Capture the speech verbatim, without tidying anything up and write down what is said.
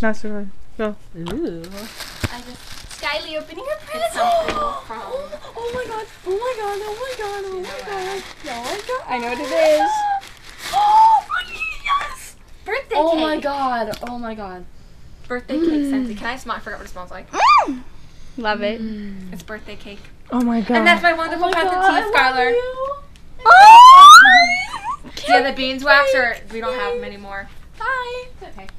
Not so good. Go. Ooh. I just Skyly opening her present. It's something from. Oh my god! Oh my god! Oh my god! Oh my god! Oh my god! I know what it is. Oh, Bunny, yes! Birthday Oh cake. my god! Oh my god! Birthday cake scented. Can I smell? I forgot what it smells like. Mm. Love it. Mm. It's birthday cake. Oh my god. And that's my wonderful Oh my present god, to you, Skylar. Oh! Yeah, the beeswax, or we don't have them anymore. Bye. Okay.